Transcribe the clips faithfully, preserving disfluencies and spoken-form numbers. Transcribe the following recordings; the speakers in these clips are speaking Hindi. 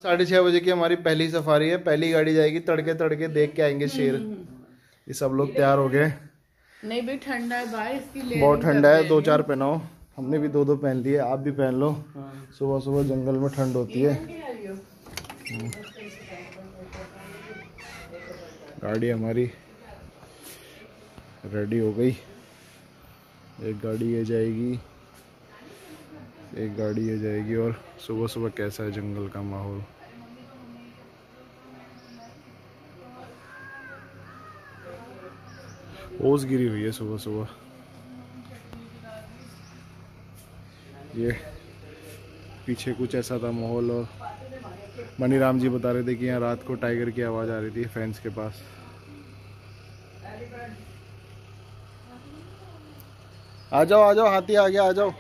साढ़े छः बजे की हमारी पहली सफारी है। पहली गाड़ी जाएगी, तड़के तड़के देख के आएंगे शेर। ये सब लोग तैयार हो गए। नहीं भाई ठंडा है भाई, इसकी बहुत ठंडा है। दो चार पहनाओ, हमने भी दो दो पहन लिए, आप भी पहन लो। सुबह सुबह जंगल में ठंड होती है। गाड़ी हमारी रेडी हो गई। एक गाड़ी ये जाएगी, एक गाड़ी ये जाएगी। और सुबह सुबह कैसा है जंगल का माहौल। ओस गिरी हुई है सुबह सुबह। ये पीछे कुछ ऐसा था माहौल। और मनीराम जी बता रहे थे कि यहाँ रात को टाइगर की आवाज आ रही थी फैंस के पास। आ जाओ आ जाओ, हाथी आ गया, आ जाओ।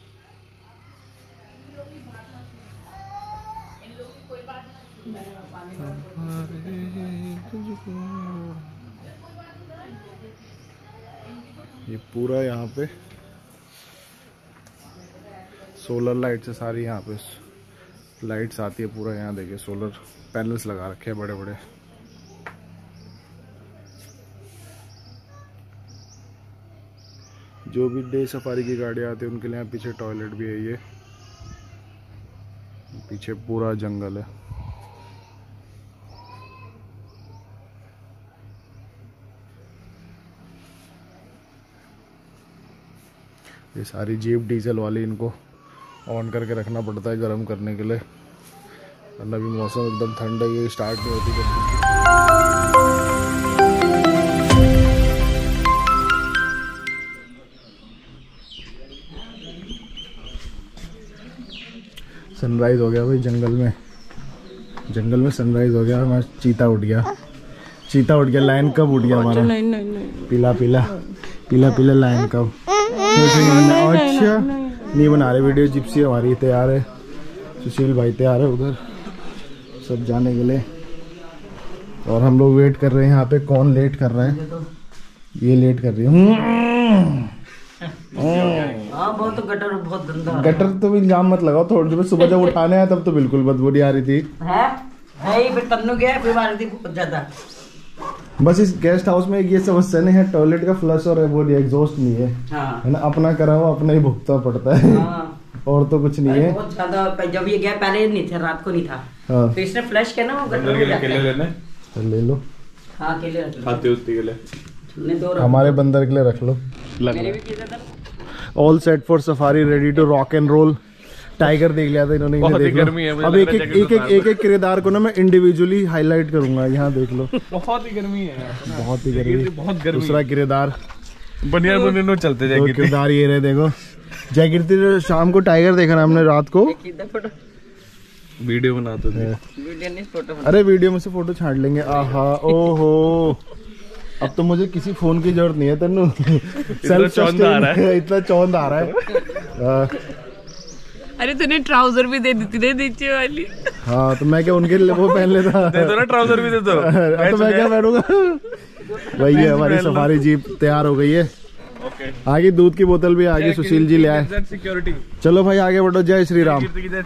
ये पूरा यहाँ पे सोलर लाइट से सारी यहाँ पे लाइट्स आती है। पूरा यहाँ देखिए सोलर पैनल्स लगा रखे हैं बड़े बड़े। जो भी डे सफारी की गाड़ी आती है उनके लिए यहाँ पीछे टॉयलेट भी है। ये पीछे पूरा जंगल है। ये सारी जीप डीजल वाली, इनको ऑन करके रखना पड़ता है गर्म करने के लिए। वरना अभी मौसम एकदम ठंड है, ये स्टार्ट नहीं होती जल्दी। सनराइज हो गया भाई जंगल में। जंगल में सनराइज हो गया। हमारा चीता उठ गया, चीता उठ गया। लायन कब उठ गया हमारा? नहीं नहीं नहीं। पीला पीला पीला पीला लायन कब? अच्छा नहीं बना रहे वीडियो। जिप्सी हमारी तैयार है, सुशील भाई तैयार है उधर सब जाने के लिए। और हम लोग वेट कर रहे हैं यहाँ पे। कौन लेट कर रहा है? ये लेट कर रही है। हाँ बहुत गटर बहुत गंदा। गटर तो भी इल्जाम मत लगाओ। थोड़ी देर सुबह जब उठाने आया तब तो बिल्कुल बदबू नहीं आ रही थी। है है ये फिर तन्नू गया फिर आ रही थी बहुत ज्यादा। बस इस गेस्ट हाउस में ये समस्या नहीं है, टॉयलेट का फ्लश और वो एग्जॉस्ट नहीं है। हाँ। है ना, अपना करा हुआ अपना ही भुगतना पड़ता है। हाँ। और तो कुछ नहीं है। बहुत ज्यादा जब ये गया पहले नहीं था, रात को नहीं था। हाँ। तो इसने फ्लश किया ना वो गटर में जाता है। ले लो। हाँ केले रख लो। खाते उसके के लिए। हमारे बंदर के लिए रख लो। मेरे भी किया था। All set for safari, ready to rock and roll. Tiger देख लिया था इन्होंने। बहुत ही गर्मी है। अब एक एक एक एक एक एक किरदार को ना मैं इंडिविजुअली हाईलाइट करूंगा। यहाँ देख लो। बहुत ही गर्मी है, बहुत ही गर्मी, बहुत गर्मी। दूसरा किरदार बनियान बुनियान चलते जाएंगे। किरदार ये रहे देखो। जय कीर्ति शाम को टाइगर देखा हमने, रात को वीडियो बनाते थे। वीडियो नहीं फोटो। अरे वीडियो में से फोटो छाड़ लेंगे। आहा ओहो, अब तो मुझे किसी फोन की जरूरत नहीं है तन्नू। सेल्फ चौंध आ रहा है, इतना चौंध आ रहा है। अरे तूने ट्राउजर भी दे दी थी नीचे वाली। हाँ तो मैं क्या उनके लिए वो पहन लेता। दे दो ना ट्राउजर भी दे दो। तो मैं क्या पहनूंगा? वही है, हमारी सफारी जीप तैयार हो गई है। आगे दूध की बोतल भी आगे सुशील जी ले आए। चलो भाई आगे बढ़ो। जय श्री राम।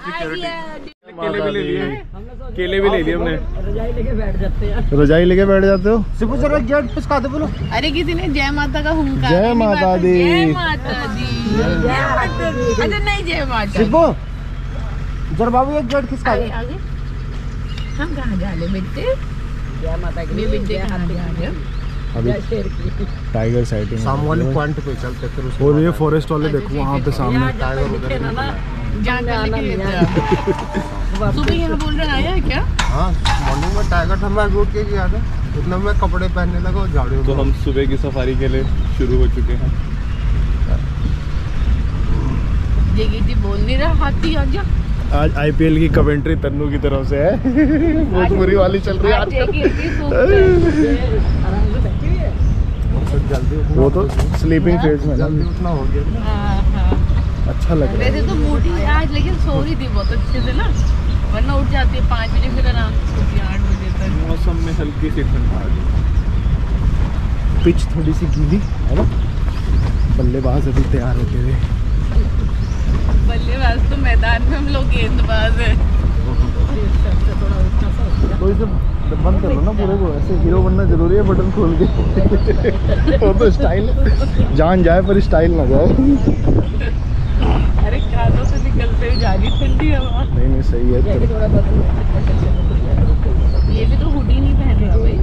केले भी ले लिए, केले भी ले लिए हमने। रजाई लेके बैठ जाते हैं। रजाई लेके बैठ जाते हो? सिर्फ जरा गेट पिसका दे बोलो। अरे किसी ने जय माता का हुंकार। जय माता दी। जय माता दी। जय माता दी। अच्छा नहीं जय माता। सिर्फ जरा बाबू एक गेट किसका दे। हम कहाँ जा रहे बेटे? जय माता की। बेटे कहाँ जा रहे हो? अभी टाइगर साइटिंग सामने वाले पॉइंट पे चलते फिर। और ये फॉरेस्ट वाले देखो वहाँ पे सामने टाइगर उधर। सुबह यहाँ बोल रहे आया है क्या? हाँ मॉर्निंग में टाइगर था, मैं रोड के गया था, इतना मैं कपड़े पहनने लगा झाड़ियों। तो हम सुबह की सफारी के लिए शुरू हो चुके हैं। जगीटी बोल नहीं रहा हाथी आ जा। आज आईपीएल की कमेंट्री तन्नू की तरफ से है। बहुत बुरी वाली चल रही है आज। वो तो स्लीपिंग फेज में जल्दी उठना हो गया। अच्छा लग रहा है। वैसे तो मोटी है आज, लेकिन सो रही थी बहुत अच्छे से ना, वरना उठ जाती है पाँच बजे फिर आराम से सोती है आठ बजे तक। मौसम में हल्की सी ठंड आ गई। पिच थोड़ी सी गीली है ना। बल्लेबाज अभी तैयार होते हुए। बल्लेबाज तो मैदान में, हम लोग गेंदबाज है। वही से बंद कर लो ना पूरे को, ऐसे हीरो बनना जरूरी है बटन खोल के। वो तो स्टाइल जान जाए पर स्टाइल ना जाए। अरे कानों से निकलते हुए जा रही ठंडी हवा। नहीं नहीं सही है। ये भी तो हुडी नहीं पहने भाई।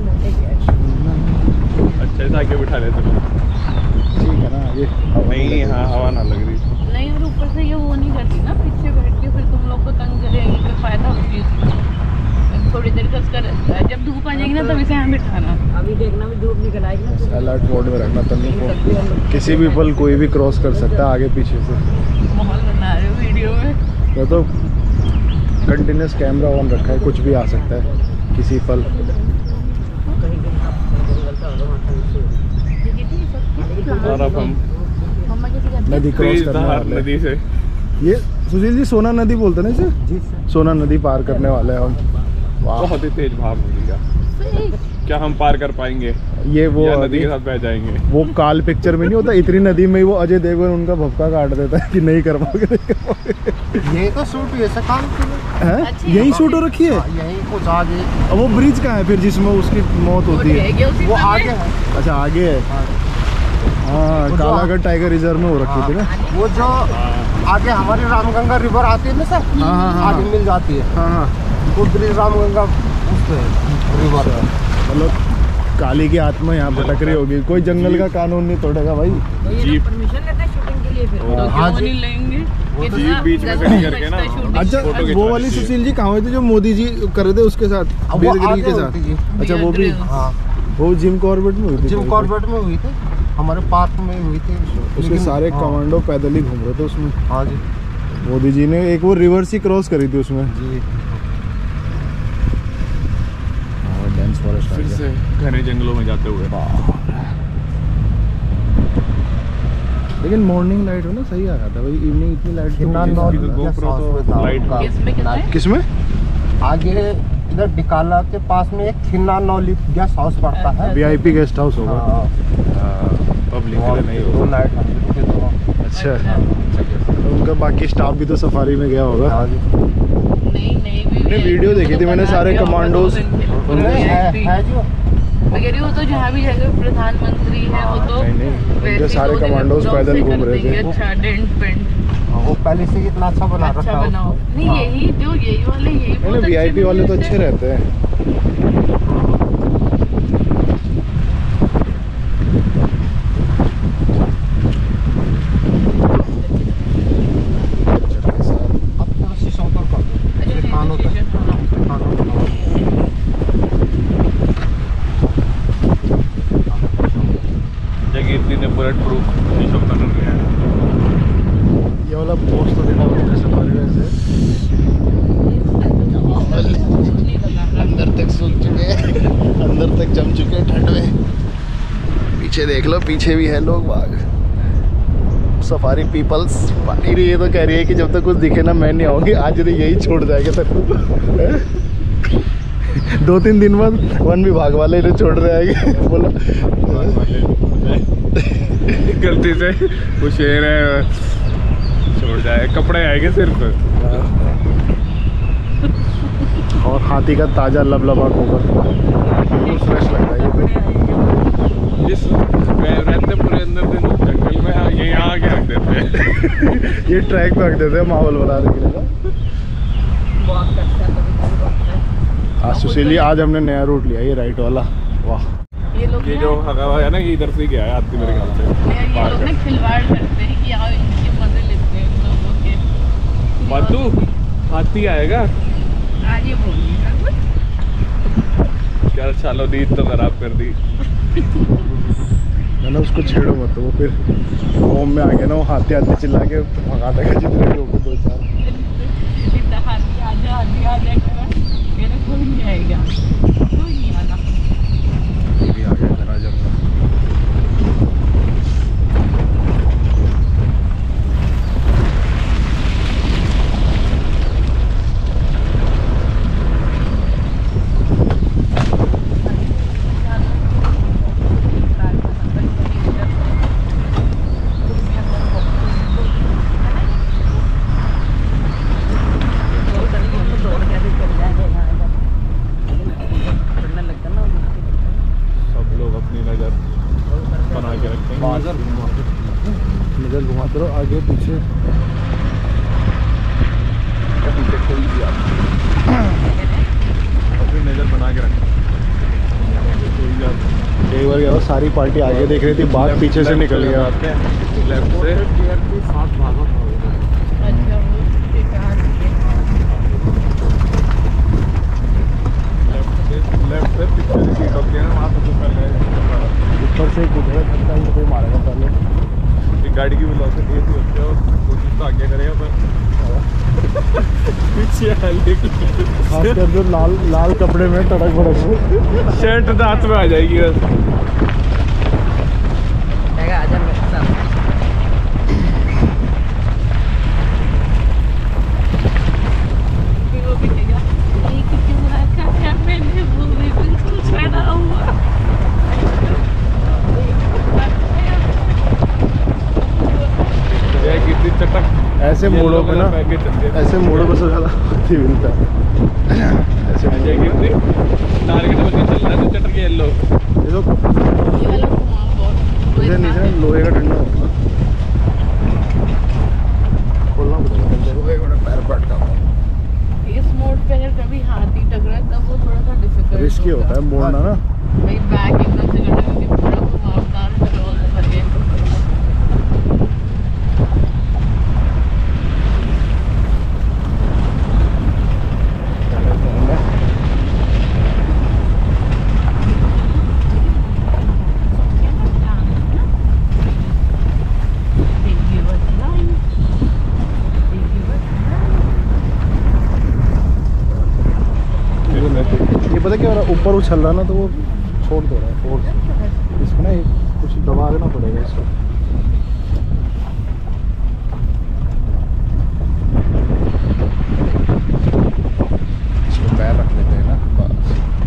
अच्छे से आके बिठा लेते ठीक है ना ये नहीं। हाँ हवा ना लग रही। नहीं और ऊपर से ये वो नहीं करती ना, पीछे बैठ के फिर तुम लोग को तंग करेगी, फिर फायदा होती है। थोड़ी देर का उसका रहता है, जब धूप आ जाएगी ना तब इसे यहाँ बिठाना। अभी देखना भी धूप निकल आएगी ना, अलर्ट मोड में रखना तन्नू को, किसी भी पल कोई भी क्रॉस कर सकता है आगे पीछे से। माहौल बना रहे हो वीडियो में। मैं तो कंटिन्यूस कैमरा ऑन रखा है, कुछ भी आ सकता है किसी पल। और अब हम मम्मा कैसे करती नदी क्रॉस तेज करने धार वाले नदी से हैं। ये सुशील जी सोना नदी बोलते हैं ना इसे? जी सर। सोना नदी पार करने वाले हैं हम। वाह बहुत ही तेज भाव लगेगा। क्या हम पार कर पाएंगे? ये वो या नदी के साथ बह जाएंगे? वो काल पिक्चर में नहीं होता, इतनी नदी में ही वो अजय देवगन उनका भपका काट देता है कि नहीं कर पाओगे नहीं कर पाओगे। यही तो शूट हुई है सर काम के लिए। हैं? अच्छी यही शूट हो रखी है। हाँ, यही कुछ आगे। अब वो ब्रिज कहाँ है फिर जिसमें उसकी मौत होती है? वो आगे है। अच्छा आगे है। हाँ वो जो- कालागढ़ टाइगर रिजर्व में हो रखी थी ना। वो जो आगे हमारी रामगंगा रिवर आती है ना सर, हाँ, हाँ, हाँ। आगे मिल जाती है हाँ हाँ वो ब्रिज रामगंगा उस पे है, रिवर पे। मतलब काली की आत्मा यहाँ भटक रही होगी, कोई जंगल का कानून नहीं तोड़ेगा भाई। जीप परमिशन लेते हैं शूटिंग के लिए फिर। तो हाँ क्यों जी। नहीं लेंगे? वो तो कितना जीप बीच में दस खड़ी मिनट करके ना। लगता है shooting अच्छा के। फोटो वो खिंचवानी वाली चाहिए। सुशील जी कहाँ हुई थी जो मोदी जी कर रहे थे उसके साथ वो वीरगिरी आगे के हुई साथ? थी जी। अच्छा वो भी, हाँ वो जिम कॉर्बेट में हुई थी। जिम कॉर्बेट में हुई थी, हमारे पार्क में हुई थी। उसके लेकिन- सारे हाँ, कमांडो पैदल ही घूम रहे थे उसमें। हाँ जी मोदी जी ने एक वो रिवर्स ही क्रॉस करी थी उसमें। जी। डेंस फॉरेस्ट आ फिर गया। से घने जंगलों में जाते हुए। लेकिन मॉर्निंग लाइट हो ना सही आ जाता है भाई, इवनिंग इतनी लाइट कितना तो नौ इसकी तो या GoPro सात तो में था लाइट उनका। किसमें किसमें? किसमें? आगे इधर डिकाला के पास में एक खिन्ना नौली गेस्ट हाउस पड़ता है। वीआईपी गेस्ट हाउस होगा। हाँ, पब्लिक वहाँ के लिए नहीं दो होगा। नाइट हम रुके थे वहाँ। अच्छा तो उनका बाकी स्टाफ भी तो सफारी में गया होगा। हाँ जी। नहीं नहीं भी मैंने वीडियो देखी थी मैंने, सारे कमांडोज नहीं, है है जो मैं कह रही हूँ तो जहाँ भी जगह प्रधानमंत्री है वो तो नहीं, नहीं, वैसे उनके सारे दो दिन कमांडोज ब्लॉग पैदल से घूम कर रहे थे। देंगे। अच्छा डेंट पेंट हाँ, वो पहले से ही इतना अच्छा बना रखा अच्छा है बनाओ। उसको। नहीं हाँ। यही जो यही वाले यही नहीं नहीं वीआईपी वाले तो अच्छे रहते हैं। अब थोड़ा शीशों पर कर दो, ये कानों तक कानों तक। जगह इतनी ने बुलेट प्रूफ शीशों का नहीं है। ये वाला पोस्ट तो देखा होगा सफारी में से अंदर तक सूख चुके हैं, अंदर तक जम चुके हैं ठंड में। पीछे देख लो, पीछे भी है लोग बाग। सफारी पीपल्स पानी रही है तो कह रही है कि जब तक कुछ दिखे ना मैं नहीं आऊंगी, आज नहीं यही छोड़ जाएगा तक। दो तीन दिन बाद वन विभाग वाले इन्हें छोड़ रहे आएंगे। बोला गलती से वो शेर है छोड़ जाए, कपड़े आएंगे सिर्फ। और हाथी का ताजा लबलबा गोबर बिल्कुल फ्रेश लगता है ये तो। जिस रहते पूरे अंदर दिन जंगल में, ये यहाँ आके रख देते हैं। ये ट्रैक पे रख देते हैं माहौल बनाने के लिए। वॉक करता है कभी कभी वॉक करता है। आज सुशील जी आज हमने नया रूट लिया, ये राइट वाला। वाह ये लोग ये ना- जो हवा है ना ये इधर से गया है आती मेरे ख्याल से। ये लोग ना खिलवाड़ करते हैं कि आओ इनके मजे लेते हैं इन लोगों के। बातू हाथी आएगा आज ये बोलिएगा क्या? चलो नींद तो खराब कर दी। मैंने उसको छेड़ो मत, वो फिर होम में आ गया ना, वो हाथी हाथी चिल्ला के भगा देगा जितने भी होंगे दो चार। इतना हाथी आजा हाथी आजा करा मेरे कोई नहीं आएगा, कोई नहीं आना। ये भी आ गया इतना जंगल। उधर आगे पीछे पीछे खोल दिया अपनी नज़र बना के रख। एक बार क्या सारी पार्टी आगे देख रही थी, बाघ पीछे से निकल गया। लेफ्ट से सात भागों का होगा। अच्छा वो ये कहाँ से? लेफ्ट से लेफ्ट से पीछे से सीट होती है ना, वहाँ से ऊपर गए ऊपर से कुछ धक्का ही कोई मारेगा पहले। गाड़ी की वेलोसिटी ऐसी होती है और कोशिश तो आगे करेगा पर पीछे आने की खासकर जो लाल लाल कपड़े में तड़क भड़क शर्ट तो हाथ में आ जाएगी बस। आजा मेरे साथ। फिर वो भी कहेगा ये कितनी मुलाकात है, मैंने वो भी बिल्कुल छड़ा हुआ। ये कितनी चटक ऐसे मोड़ों पे ना, ऐसे मोड़ों पे सबसे ज़्यादा हाथी मिलता है। ऐसे ये कितनी टारगेट बन के चल रहा है तो चटक येलो। ये तो ये वाला घुमाओ बहुत इधर नीचे ना लोहे का डंडा होगा, खोलना पड़ेगा लोहे का पैर पटका। इस मोड पे अगर कभी हाथी टकराए तब वो थोड़ा सा डिफिकल्ट रिस्की होता है मोड़ना ना। भाई बैक एकदम से करना क्योंकि पूरा घुमावदार पेट्रोल से भर गए। ये पता क्या हो रहा है, ऊपर उछल रहा ना तो वो छोड़ दे रहा है फोर्स। इसको ना एक कुछ दबा देना पड़ेगा इसको। इसको पैर रख लेते हैं ना बस।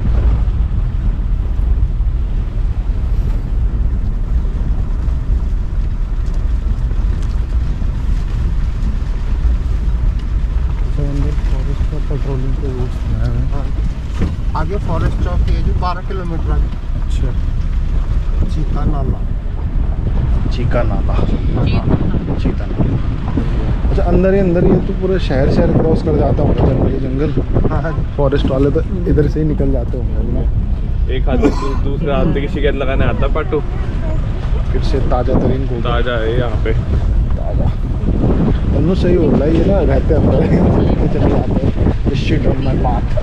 फॉरेस्ट का पेट्रोलिंग के रूट्स बनाए हुए हैं। आगे फॉरेस्ट चौक है जो बारह किलोमीटर आगे अच्छा, चीता नाला। चीका नाला, चीता नाला। अच्छा अंदर ही अंदर ही है तो पूरे शहर शहर क्रॉस कर जाता होगा, जंगल जंगल। हाँ फॉरेस्ट वाले तो इधर से ही निकल जाते होंगे ना। एक हाथ से दूसरे हाथ की शिकायत लगाने आता पाटू। फिर से ताज़ा तरीन को ताजा है यहाँ पे। ताज़ा दोनों सही हो रहा है। ये ना रहते अंदर चले जाते हैं शिट ऑन माय पाथ।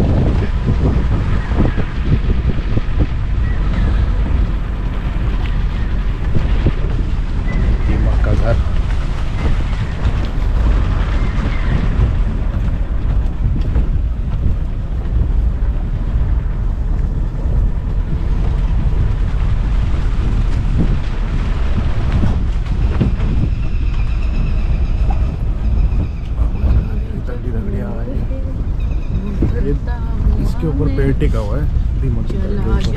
दीमक का घर। इसके ऊपर पेड़ टिका हुआ है दीमक के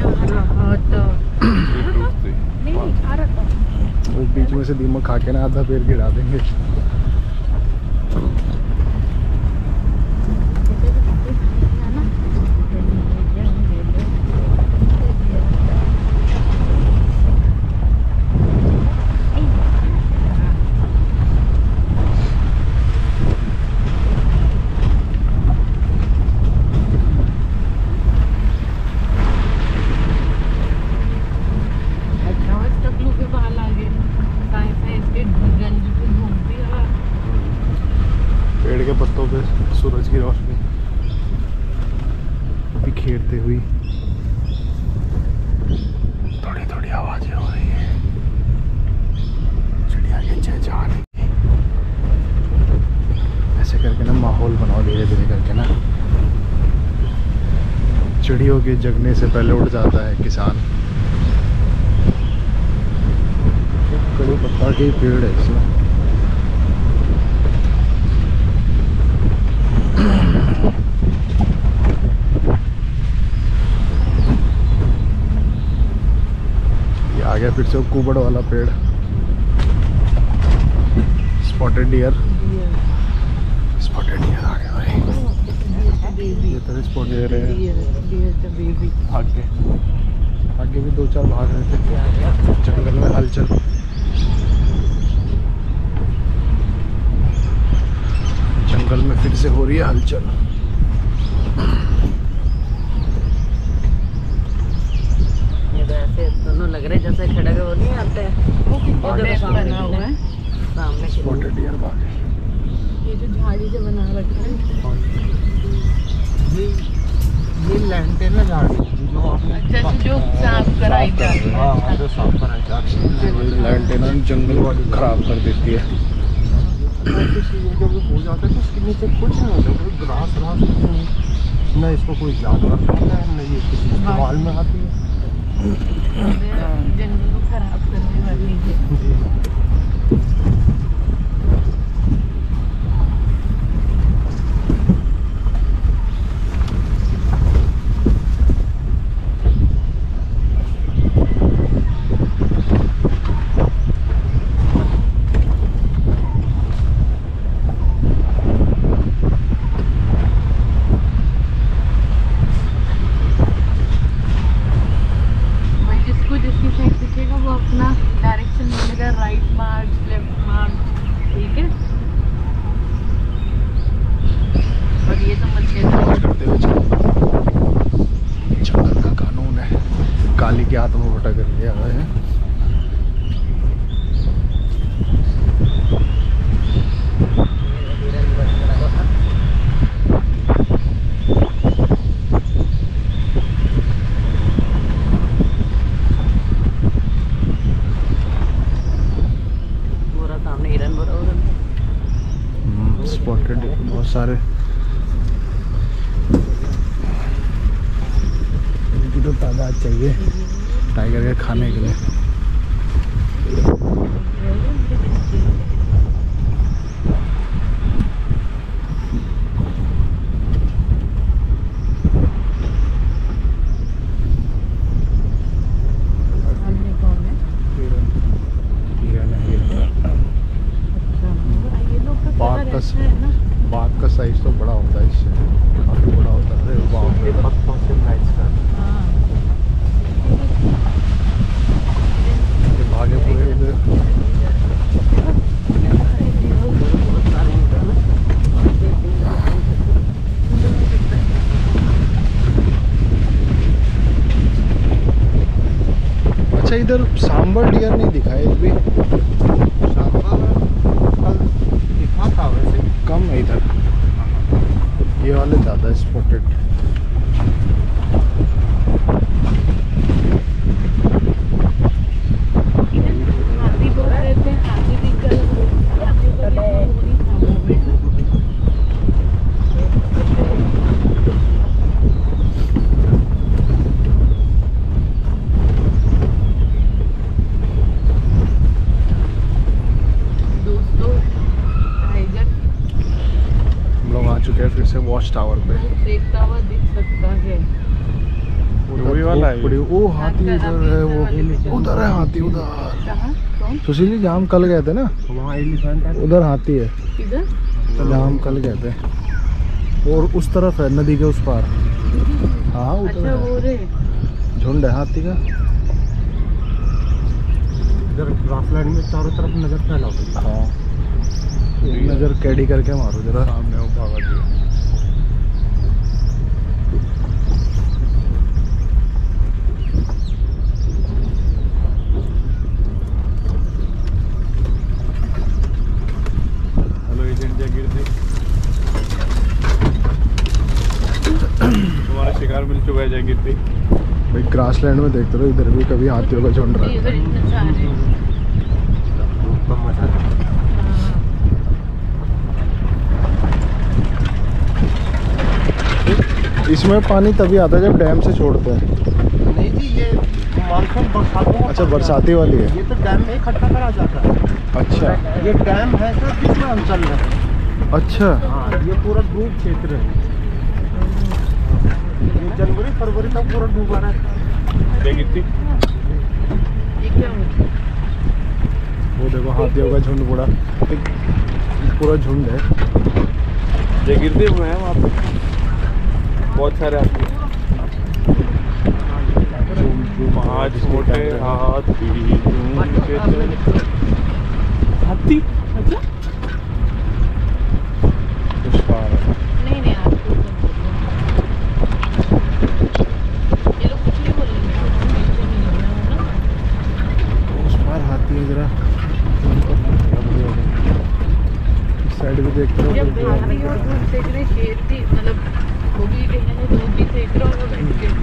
ऊपर। वो बीच में से दीमक खा के ना आधा पेड़ गिरा देंगे। पेड़ के पत्तों पे सूरज की रोशनी बिखेरते हुई थोड़ी थोड़ी आवाजें हो रही है, चिड़िया के चहचहाने की। ऐसे करके ना माहौल बनाओ धीरे धीरे करके ना। चिड़ियों के जगने से पहले उड़ जाता है किसान। कड़ी पत्ता के पेड़ है इसमें। ये आ गया फिर से वो कुबड़ वाला पेड़। स्पॉटेड डियर, स्पॉटेड डियर आ गया भाई। ये तो स्पॉटेड है। आगे आगे भी दो चार भाग रहे थे जंगल में हलचल। जंगल में फिर से हो रही है हलचल। ये तो ऐसे दोनों लग रहे जैसे खड़े हुए नहीं आते हैं। वो देखो बना हुआ है सामने की स्पॉटेड डियर बाघ है। ये जो झाड़ी से बना रखा है। ये ये लैंटेन है झाड़ी जो आपने अच्छा जो साफ कराई जाती है। हाँ हाँ, जो साफ कराई जाती है। लैंटेन जंगल खराब कर देती है। ऐसी चीजें जब हो जाता है तो उसके नीचे कुछ नहीं होता, कोई ग्रास व्रास कुछ नहीं, न इसको कोई जानवर खाता है न ये किसी इस्तेमाल में आती है। जंगल को खराब करने वाली है। राइट मार्च लेफ्ट मार्च ठीक है। और ये तो मत करते हुए जंगल का कानून है। काली की आत्मा भटक रही है। स्पॉटेड बहुत सारे। इनकी तो तादाद चाहिए टाइगर के खाने के लिए। बाघ का साइज तो बड़ा होता है, इससे काफी बड़ा होता है। पत्तों से मैच कर भागे पूरे उधर। अच्छा इधर सांबर डियर नहीं दिखा है एक भी। था वैसे कम है इधर, ये वाले ज़्यादा स्पॉटेड। हाथी बोल रहे थे, हाथी भी कल हाथी को भी फिर से वॉच टावर पे देखता हुआ दिख सकता है। वही वाला है। वो हाथी उधर है, वो उधर है हाथी उधर। सुशील जी जहाँ हम कल गए थे ना वहाँ एलिफेंट है, उधर हाथी है। किधर? जहाँ हम कल गए थे और उस तरफ है नदी के उस पार। हाँ उधर अच्छा वो रे झुंड है हाथी का। इधर ग्रासलैंड में चारों तरफ नजर फैला हुआ। हाँ नजर कैडी करके मारो जरा। सामने वो भागा दिया। हेलो एजेंट जागीरती, तुम्हारा शिकार मिल चुका है जागीरती। भाई ग्रासलैंड में देखते रहो, इधर भी कभी हाथियों का झुंड रहता इधर है। इतने सारे मजा आता है। इसमें पानी तभी आता है जब डैम से छोड़ते हैं। नहीं जी, ये मानसून बरसातों का अच्छा पानी बरसाती वाली है। ये तो डैम में इकट्ठा करा जाता है। अच्छा ये डैम है सर किस अंचल में? अच्छा हाँ ये पूरा डूब क्षेत्र है। ये जनवरी फरवरी तक पूरा डूबा रहता है। जागीरती ये क्या हुआ? वो देखो हाथियों का झुंड पूरा एक पूरा झुंड है। जागीरती में है वहाँ पे बहुत सारे हाथी। पाँच मोटे हाथी हाथी। अच्छा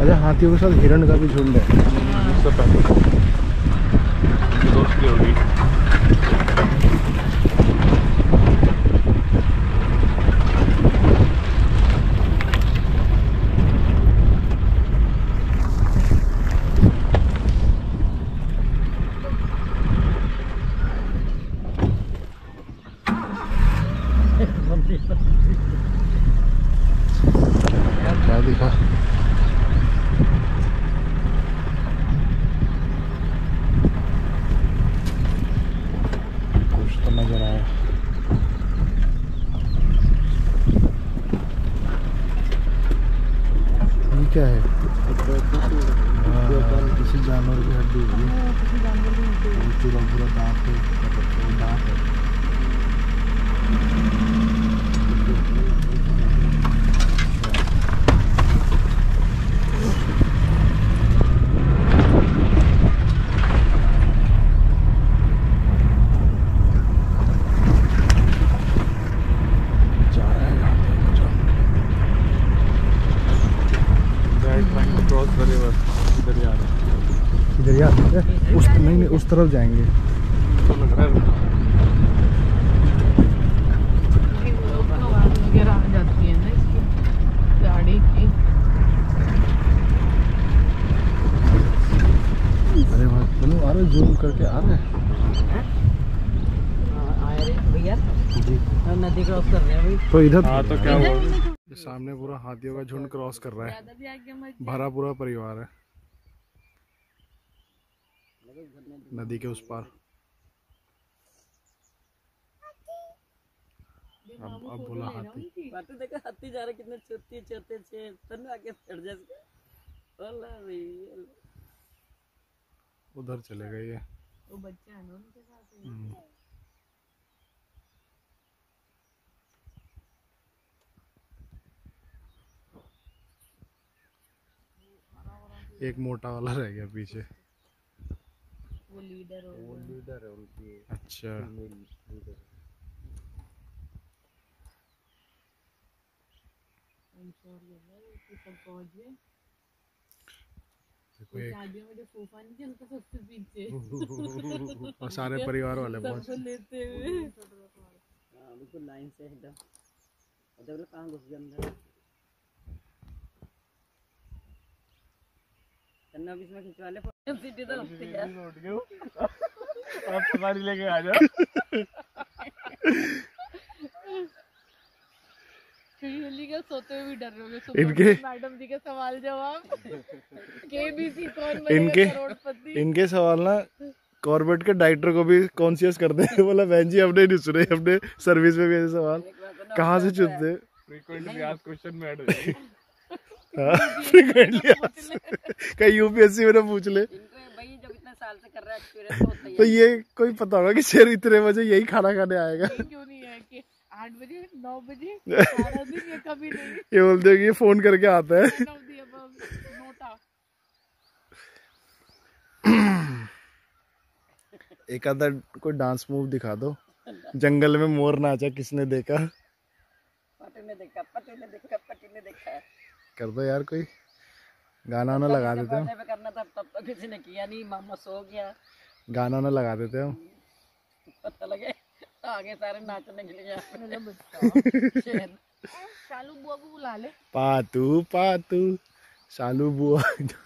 अच्छा, हाथियों के साथ हिरण का भी झुंड है। उससे पहले उनकी दोस्ती होगी। क्या दिखा? कुछ तो नजर आया। ये क्या है? हाँ, किसी जानवर की हड्डी होगी। पूरा पूरा दांत है, दांत है। दरिया उस नहीं नहीं उस तरफ जाएंगे। तो लग रहा है आवाज वगैरह आ जाती है ना इसकी गाड़ी की। अरे वाह, चलो आ रहे, जूम करके आ रहे भैया जी। नदी क्रॉस कर रहे हैं भाई। तो इधर हाँ तो क्या हुआ? सामने पूरा हाथियों का झुंड क्रॉस कर रहा है। भरा पूरा परिवार है नदी के उस पार। अब अब बोला हाथी। बात देखा हाथी जा रहे कितने छोटे छोटे से तन आके चढ़ जैसे। अल्लाह भाई उधर चले गए ये। वो बच्चे हैं ना उनके साथ। हम्म। एक मोटा वाला रह गया पीछे। वो लीडर हो वो लीडर है उनकी। अच्छा, लीडर सब पहुंच गए। देखो एक शादियों में जो फूफा नहीं चलता सबसे पीछे और सारे परिवार वाले सबको पहुंच। लेते हुए। हाँ बिल्कुल लाइन से एकदम। और देख लो कहाँ घुस गया अंदर। चन्ना बीच में खिंचवा ले फोटो। सिटी तो लगती है। आप सवारी लेके आ जाओ। का सोते हुए भी डर रहे हो। इनके मैडम जी के सवाल जवाब केबीसी कौन इनके करोड़पति। इनके सवाल ना कॉर्बेट के डायरेक्टर को भी कॉन्शियस कर दे। बोला बहन जी हमने नहीं सुने, अपने सर्विस में भी ऐसे सवाल कहाँ से चुनते? फ्रीक्वेंटली आस्क्ड क्वेश्चन में ऐड हो जाएगी। फ्रीक्वेंटली कहीं यूपीएससी में ना पूछ ले। भाई जब इतने साल से कर रहा है एक्सपीरियंस होता है। तो ये कोई पता होगा कि शेर इतने बजे यही खाना खाने आएगा। क्यों नहीं है कि आठ बजे नौ बजे सारा दिन ये कभी नहीं। ये बोलते हैं कि ये फोन करके आता है। एक आधा कोई डांस मूव दिखा दो। जंगल में मोर नाचा किसने देखा? पति ने देखा, पति ने देखा, पति ने देखा। कर दो यार, कोई गाना ना लगा देते हम। करना था तब तो किसी ने किया नहीं, मामा सो गया। गाना ना लगा देते हम। पता लगे आगे सारे नाचने के लिए। शालू बुआ को बुला ले। पातू पातू शालू बुआ।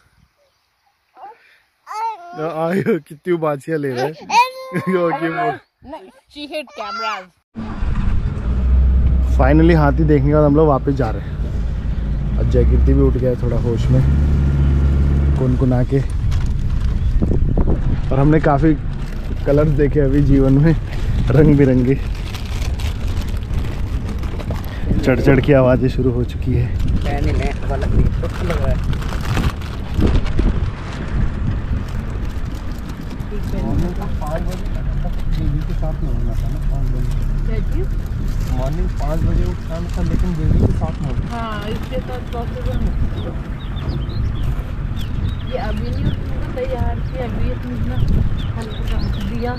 आयो कितनी बाछियाँ ले रहे हैं। फाइनली हाथी देखने के बाद हम लोग वापस जा रहे हैं। अब जय कीर्ति भी उठ गया थोड़ा होश में कुनकुना के। और हमने काफी कलर्स देखे अभी जीवन में, रंग बिरंगे। चढ़ चढ़ की आवाजें शुरू हो चुकी है। पाँच बजे के साथ में होना था ना। मॉर्निंग पाँच बजे उठना था, लेकिन बेबी के साथ में होना। हाँ इसके साथ पॉसिबल नहीं। ये अभी नहीं उठना तैयार किया, अभी इतना हल्का दिया।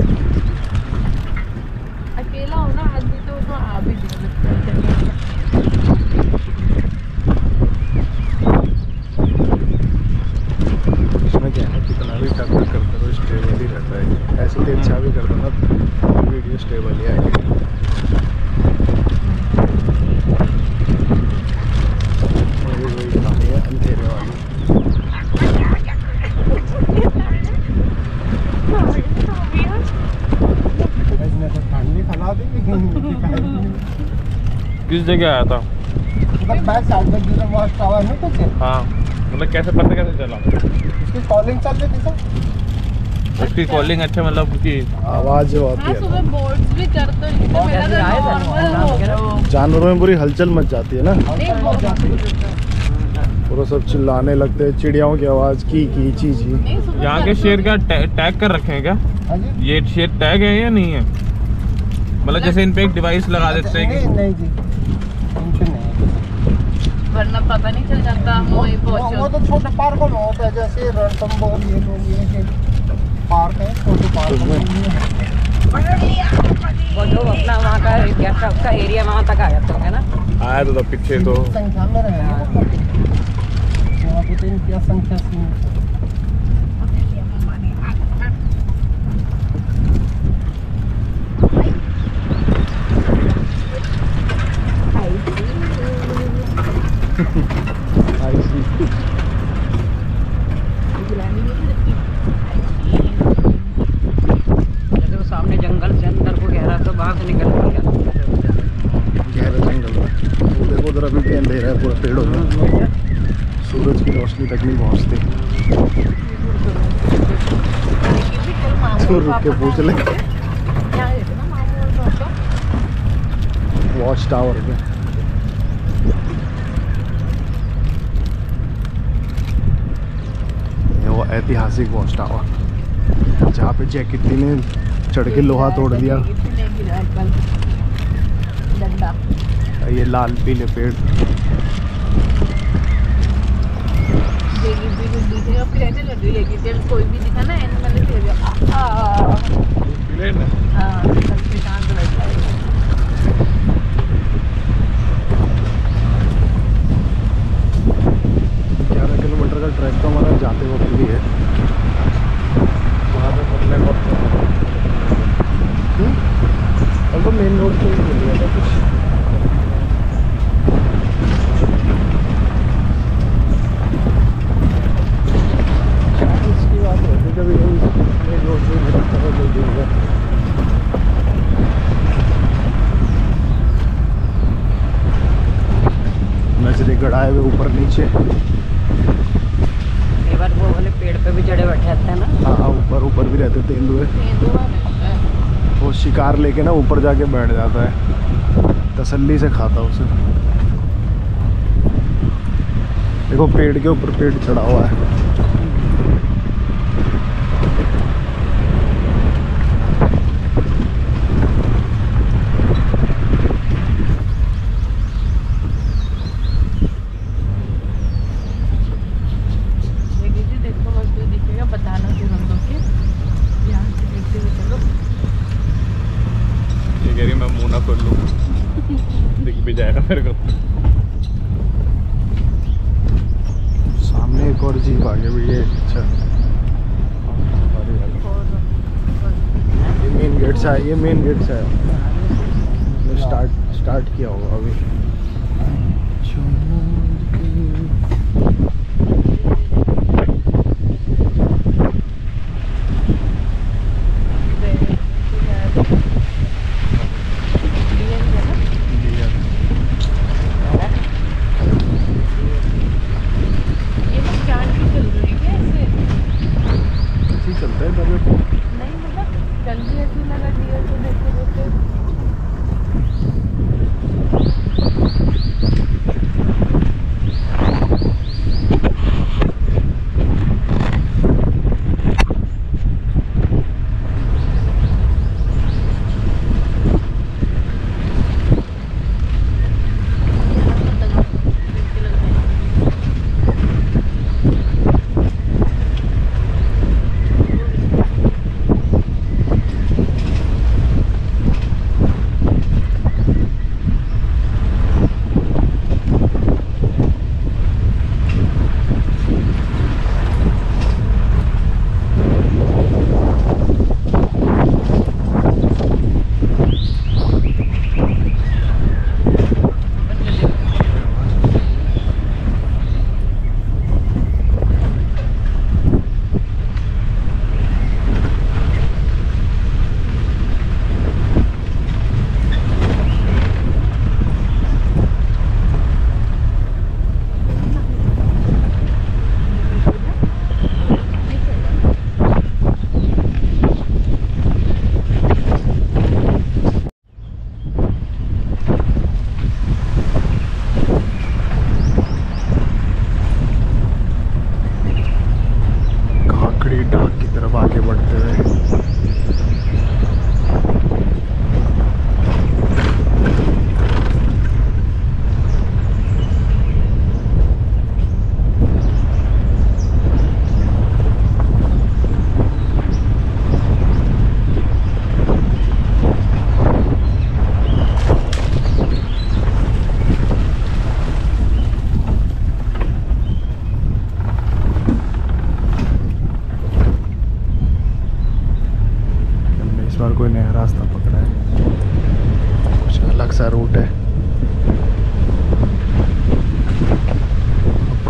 अकेला हो ना आदमी तो तो आ भी दिया। किस जगह आया था? उधर बैक साइड में गिरा वॉच टावर है कुछ। हाँ मतलब कैसे पता कैसे चला? उसकी कॉलिंग चल रही थी सर। उसकी कॉलिंग अच्छा मतलब उसकी आवाज जो आती हाँ है सुबह बोर्ड्स भी करते हैं तो मेरा तो नॉर्मल हो जानवरों में पूरी हलचल मच जाती है ना, नहीं बहुत पूरा सब चिल्लाने लगते हैं, चिड़ियाओं की आवाज की की ची ची। नहीं सुबह यहाँ के शेर का टै, टैग कर रखे हैं क्या? हाँ जी। ये शेर टैग है या नहीं है? मतलब जैसे इन पे एक डिवाइस लगा देते हैं नहीं कि नहीं जी, इनसे नहीं है। वरना पता नहीं चल जाता हम वहीं वो वो पहुंचे। तो छोटे पार्कों में होता है, जैसे रणथंभौर ये लोग ये के पार्क है, छोटे पार्क में वो जो अपना वहाँ का गेस्ट हाउस का एरिया वहाँ तक आ जाता है ना। आया तो, तो पीछे तो संख्या में रहे वहाँ पे तो इनकी संख्या सीमित है। जैसे वो सामने जंगल से अंदर को गहरा तो बाहर से निकल गया गहरा जंगल में वो देखो उधर अभी भी अंधेरा है पूरा पेड़ों में, सूरज की रोशनी तक नहीं पहुँचती। तो रुक के पूछ ले वॉच टावर पे। ये वो ऐतिहासिक वॉच टावर जहाँ पे जैकेटी ने चढ़ के लोहा तोड़ दिया। ये लाल पीले पेड़ कोई भी दिखा ना एनिमल शांत रहता है। ग्यारह किलोमीटर का ट्रैक तो हमारा जाते वक्त भी है। वहाँ पे पड़ने वक्त अब तो मेन रोड पे ही मिल गया था कुछ। इसकी बात होती कभी मेन रोड पे मिलता है कोई दूर। नजरे गड़ाए हुए ऊपर नीचे। कई बार वो वाले पेड़ पे भी चढ़े बैठे रहते हैं ना। हाँ ऊपर ऊपर भी रहते तेंदुए। वो शिकार लेके ना ऊपर जाके बैठ जाता है, तसल्ली से खाता उसे। देखो पेड़ के ऊपर पेड़ चढ़ा हुआ है। देखो बस जो दिखेगा बताना फिर हम लोग के यहाँ से देखते हुए चलो। ये कह रही मैं मुँह ना खोल लूँ दिख भी जाएगा मेरे को। सामने एक और जीप आगे भी है। अच्छा ये मेन गेट से है, ये मेन गेट से है। स्टार्ट स्टार्ट किया होगा अभी। चलता है बड़े को नहीं मतलब जल्दी ऐसी लगा दिया तो देखते देखते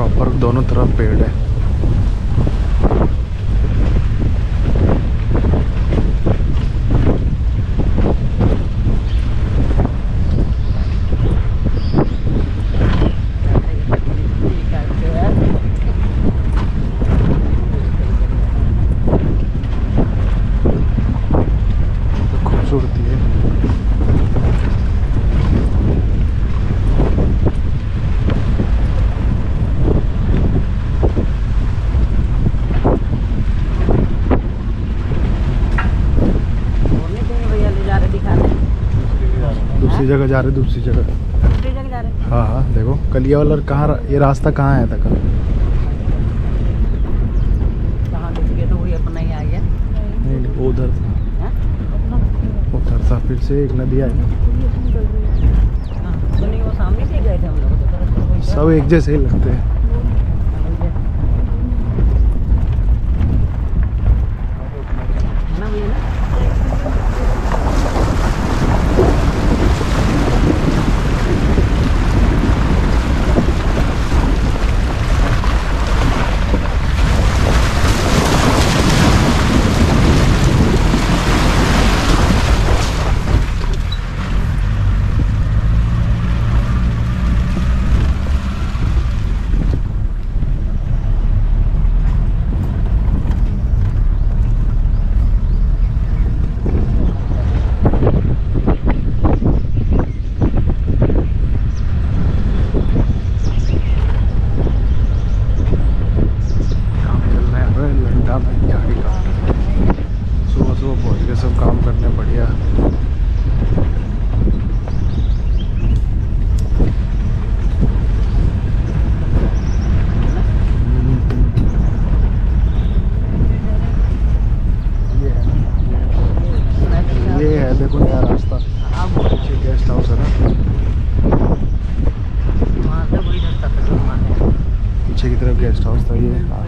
प्रॉपर दोनों तरफ पेड़ है। खूबसूरती है। दूसरी जगह जा रहे, दूसरी जगह दूसरी जगह जा रहे हैं। हाँ हाँ देखो कलिया वाला कहाँ, ये रास्ता कहाँ आया था कल? कहाँ डूब गया? तो वही अपना ही आ गया। नहीं नहीं वो उधर था, हाँ? उधर था, फिर से एक नदी आई। हाँ, तो नहीं वो सामने से ही गए थे हम लोग। तो फिर वही था। सब एक जैसे ही लगते हैं। है ना भैया ना? सुबह सुबह पहुँच गए, सब काम करने बढ़िया। ये है देखो नया रास्ता, पीछे गेस्ट हाउस है ना, वहाँ से वही रास्ता था जो हमारे पीछे की तरफ गेस्ट हाउस था ये।